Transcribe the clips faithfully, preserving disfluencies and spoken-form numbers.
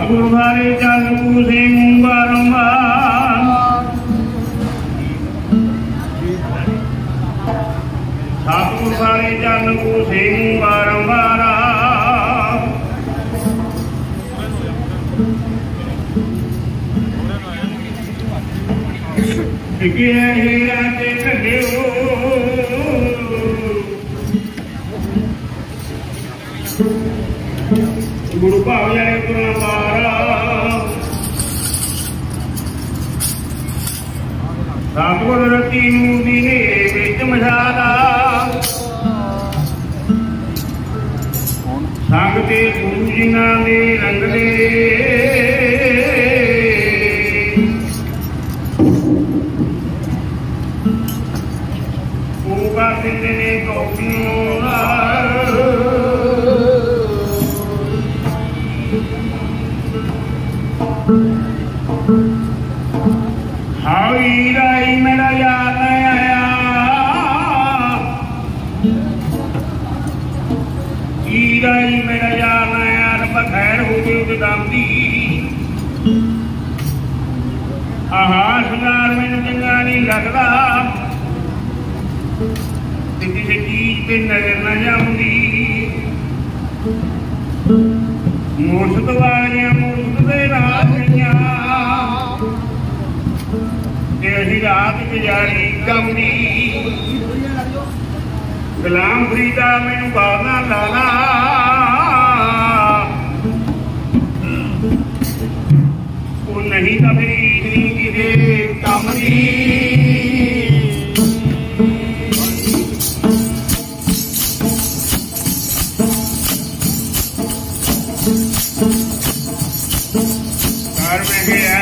सतगुरु बारे चल पूसे बारंबार सतगुरु बारे चल पूसे बारंबार गुरु भाव जाने पुराना पारा सतगुरु रती मूर्ति ने बिच मझादा संग ते गुरु जिन्हां दे रंग दे ओका सिंध ने कौपियों हाई मेरा याद आया ईराई मेरा याद आया रब खैर हो गई उदामदी आहा सुनार मैनू चंगा नहीं लगता किसी चीज पे नजर न जाऊंगी मुर्शद वालियां मुर्शद दे राह असी रात गुजारी गमदी गुलाम फरीदा मैनू बारना लाला वो नहीं तो मेरी नहीं किसी कम दी घर में गया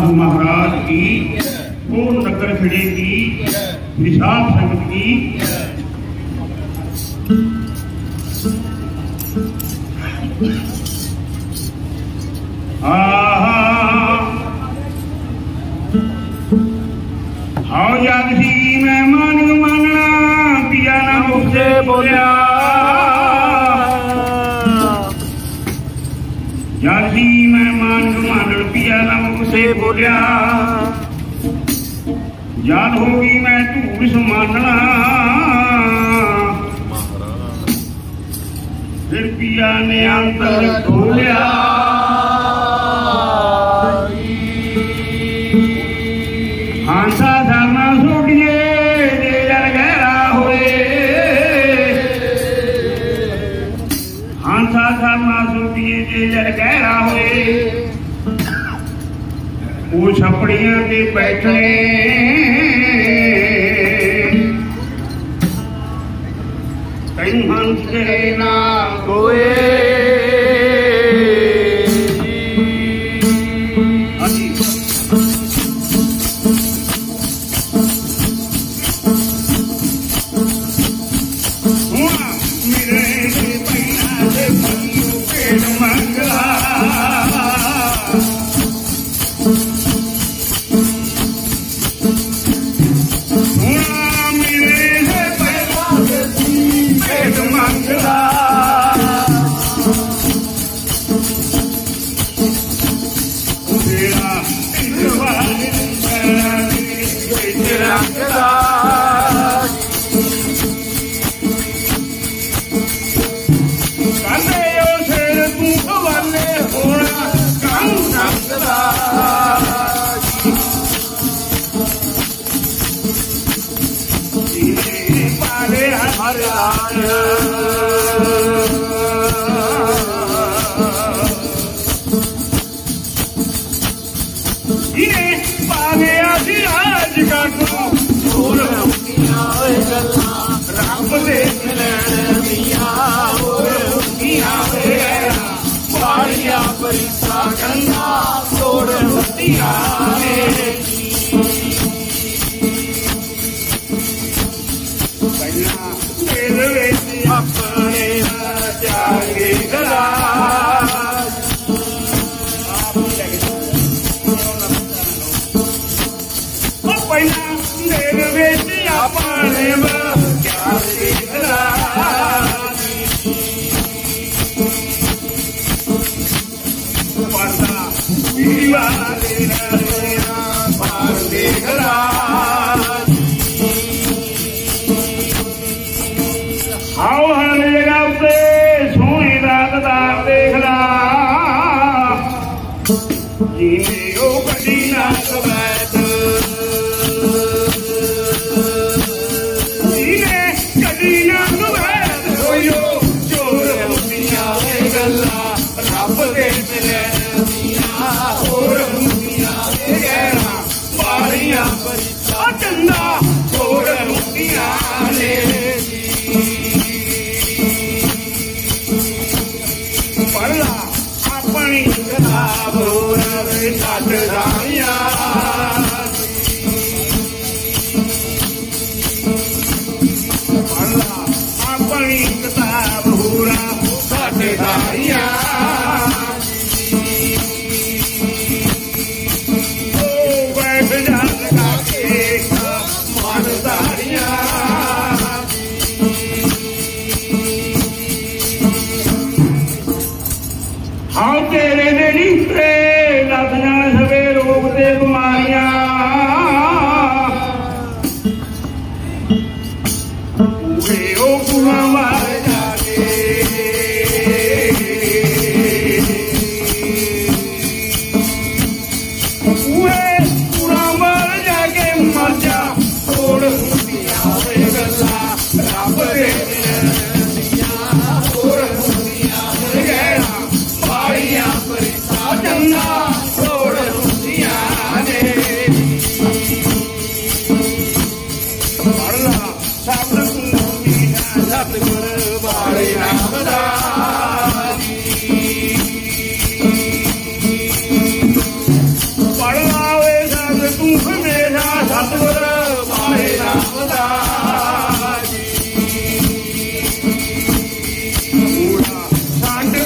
साहू महाराज की, पूर्ण नगर खिड़े की, विशाल संगत की। हाओ जग सी मैं मान मानना, पिया ना मुख से बोलिया। जग सी मैं मान मानन, पिया ना मुख से बोलिया। याद होगी मैं धूड़ समानना, फिर पिया ने अंतर खोलिया। हांसा धरना सुटिए जे जल गहरा होए, हांसा धरना सुटिए जे जल गहरा होए। वो छपड़ियां ते बैठने कहीं हंस करे ना कोए।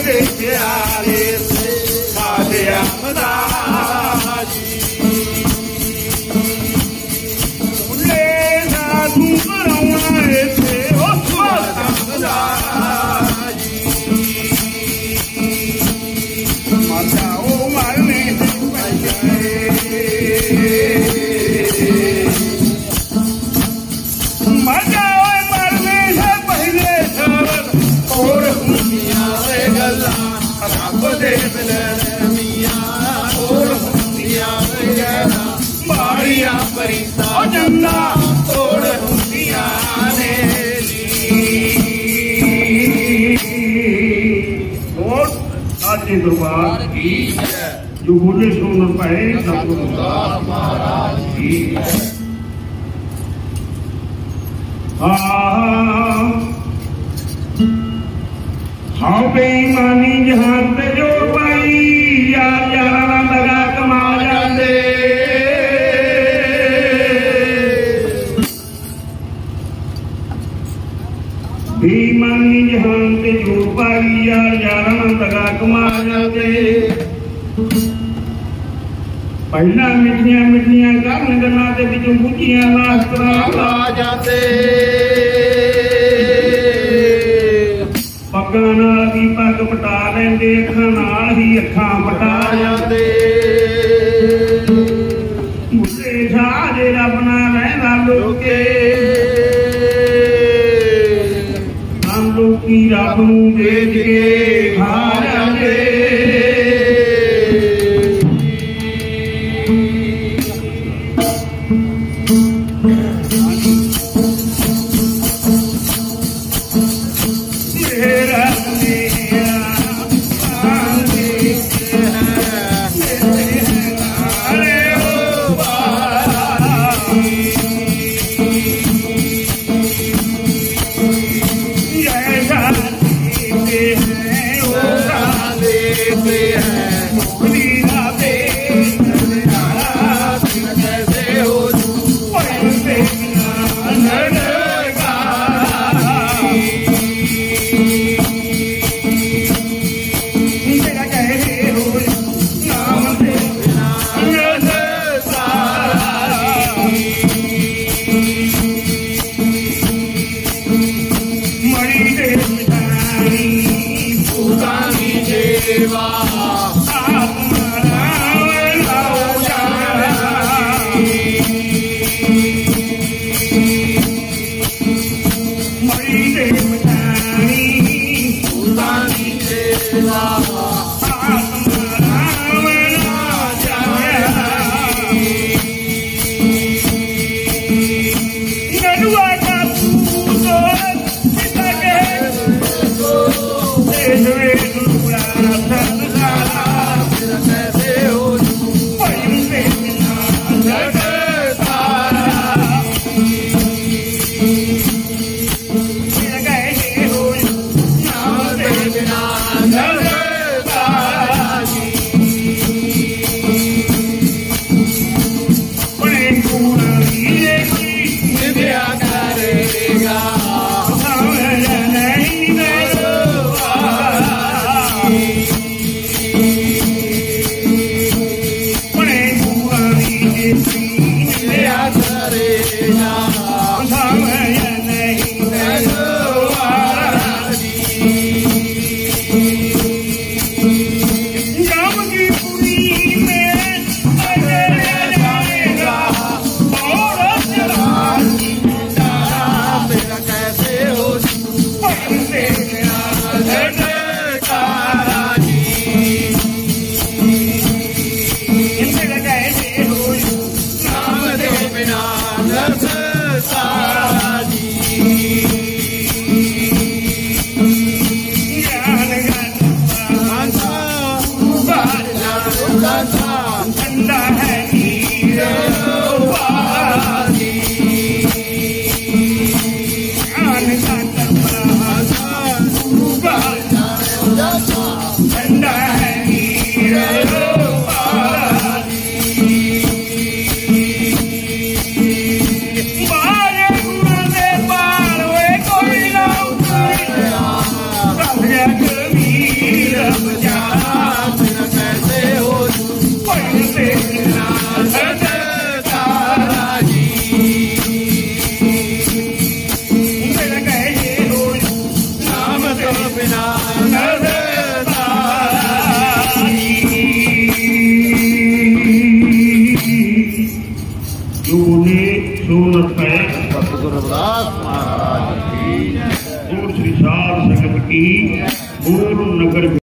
के प्यारे से साधे अमदास ले साधु मरवाए थे ओ अमदास मर जाओ मरने से पहले मर जाओ मरने से पहले और दुनिया में गला रब दे मिया और दुनिया में गला बारिया परिता जन्ना और दुनिया ने और आज दरबार की जो बोले सुन पाए सतगुरु महाराज की हाँ बेईमानी जहां पे जो पाई यार यारा लगा कमा जाते बेईमानी जहां पे जो पाई यार यारा लगा कमा जाते पहला मिठिया मिठिया गल गल्लां दे विचों बुझियां नास्ता आ जाते पग्गां नाल भी पग पटा लेंदे अखां नाल ही अखां पटा जाते मुझे सारे रब नाल रहिंदा लोके हम लोकी रब नूं बेच के खा जाते सूरत है सतगुरु रविदास महाराज की और श्री सार संगत की पूर्ण नगर